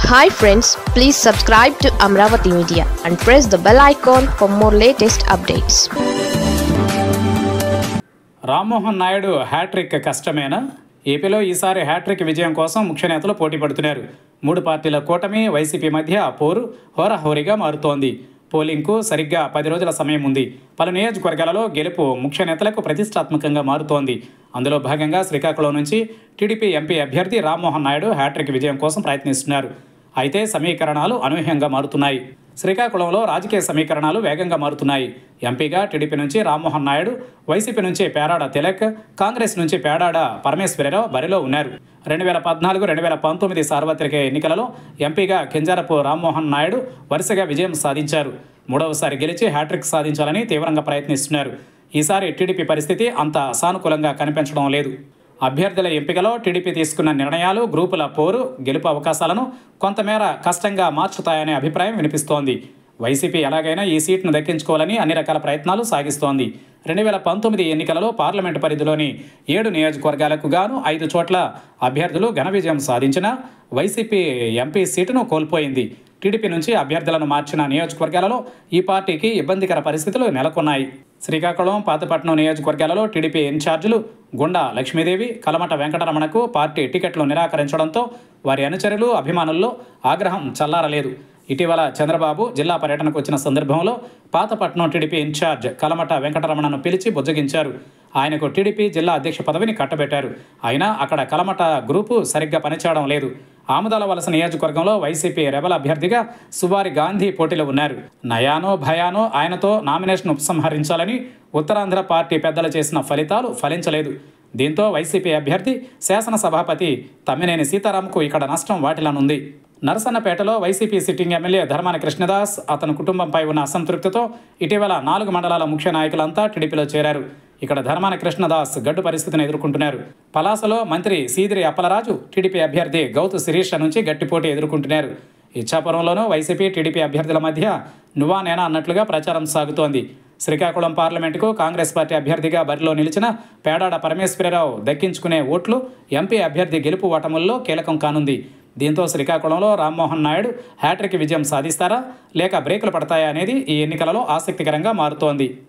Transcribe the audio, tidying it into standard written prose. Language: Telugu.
Hi friends, please subscribe to Amravati Media and press the bell icon for more latest updates. Rammohan Naidu hattrick కష్టమేనా? ఏపీలో ఈసారి హ్యాట్రిక్ విజయం కోసం ముఖ్య నేతలు పోటీ పడుతున్నారు. 3 పార్టీల కూటమి వైసీపీ మధ్య పోరు హోరాహోరీగా మారుతోంది. పోలింగ్కు సరిగ్గా 10 రోజుల సమయం ఉంది. పలు నియోజకవర్గాలలో గెలుపు ముఖ్య నేతలకు ప్రతిష్టాత్మకంగా మారుతోంది. అందులో భాగంగా శ్రీకాకుళం నుంచి టీడీపీ ఎంపీ అభ్యర్థి రామ్మోహన్ నాయుడు హ్యాట్రిక్ విజయం కోసం ప్రయత్నిస్తున్నారు. అయితే సమీకరణాలు అనూహ్యంగా మారుతున్నాయి. శ్రీకాకుళంలో రాజకీయ సమీకరణాలు వేగంగా మారుతున్నాయి. ఎంపీగా టీడీపీ నుంచి రామ్మోహన్ నాయుడు, వైసీపీ నుంచి పేరాడ తిలక్, కాంగ్రెస్ నుంచి పేడాడ పరమేశ్వరరావు బరిలో ఉన్నారు. 2014-2019 సార్వత్రిక ఎన్నికలలో ఎంపీగా కింజారపు రామ్మోహన్ నాయుడు వరుసగా విజయం సాధించారు. 3వసారి గెలిచి హ్యాట్రిక్ సాధించాలని తీవ్రంగా ప్రయత్నిస్తున్నారు. ఈసారి టీడీపీ పరిస్థితి అంత సానుకూలంగా కనిపించడం లేదు. అభ్యర్థుల ఎంపికలో టీడీపీ తీసుకున్న నిర్ణయాలు గ్రూపుల పోరు గెలుపు అవకాశాలను కొంతమేర కష్టంగా మార్చుతాయనే అభిప్రాయం వినిపిస్తోంది. వైసీపీ ఎలాగైనా ఈ సీట్ను దక్కించుకోవాలని అన్ని రకాల ప్రయత్నాలు సాగిస్తోంది. 2019 ఎన్నికలలో పార్లమెంటు పరిధిలోని 7 నియోజకవర్గాలకు గాను 5 చోట్ల అభ్యర్థులు ఘన విజయం సాధించినా వైసీపీ ఎంపీ సీటును కోల్పోయింది. టీడీపీ నుంచి అభ్యర్థులను మార్చిన నియోజకవర్గాలలో ఈ పార్టీకి ఇబ్బందికర పరిస్థితులు నెలకొన్నాయి. శ్రీకాకుళం, పాతపట్నం నియోజకవర్గాలలో టీడీపీ ఇన్ఛార్జీలు గుండా లక్ష్మీదేవి, కలమట వెంకటరమణకు పార్టీ టికెట్లు నిరాకరించడంతో వారి అనుచరులు, అభిమానుల్లో ఆగ్రహం చల్లారలేదు. ఇటీవల చంద్రబాబు జిల్లా పర్యటనకు వచ్చిన సందర్భంలో పాతపట్నం టీడీపీ ఇన్ఛార్జ్ కలమట వెంకటరమణను పిలిచి బుజ్జగించారు. ఆయనకు టీడీపీ జిల్లా అధ్యక్ష పదవిని కట్టబెట్టారు. అయినా అక్కడ కలమట గ్రూపు సరిగ్గా పనిచేయడం లేదు. ఆముదాల వలస నియోజకవర్గంలో వైసీపీ రెబల్ అభ్యర్థిగా సువారి గాంధీ పోటీలో ఉన్నారు. నయానో భయానో ఆయనతో నామినేషన్ ఉపసంహరించాలని ఉత్తరాంధ్ర పార్టీ పెద్దలు చేసిన ఫలితాలు ఫలించలేదు. దీంతో వైసీపీ అభ్యర్థి శాసనసభాపతి తమ్మినేని సీతారాంకు ఇక్కడ నష్టం వాటిల్లనుంది. నరసన్నపేటలో YCP sitting MLA Dharmana Krishnadas, అతని కుటుంబంపై ఉన్న అసంతృప్తితో ఇటీవల 4 మండలాల ముఖ్య నాయకులంతా టీడీపీలో చేరారు. ఇక్కడ ధర్మాన కృష్ణదాస్ గడ్డు పరిస్థితిని ఎదుర్కొంటున్నారు. పలాసలో మంత్రి సీదిరి అప్పలరాజు టీడీపీ అభ్యర్థి గౌతు శిరీష నుంచి గట్టి పోటీ ఎదుర్కొంటున్నారు. ఇచ్చాపురంలోనూ వైసీపీ టీడీపీ అభ్యర్థుల మధ్య నువ్వా నేనా అన్నట్లుగా ప్రచారం సాగుతోంది. శ్రీకాకుళం పార్లమెంటుకు కాంగ్రెస్ పార్టీ అభ్యర్థిగా బరిలో నిలిచిన పేడాడ పరమేశ్వరరావు దక్కించుకునే ఓట్లు ఎంపీ అభ్యర్థి గెలుపు ఓటముల్లో కీలకం కానుంది. దీంతో శ్రీకాకుళంలో రామ్మోహన్ నాయుడు హ్యాట్రిక్ విజయం సాధిస్తారా లేక బ్రేకులు పడతాయా అనేది ఈ ఎన్నికలలో ఆసక్తికరంగా మారుతోంది.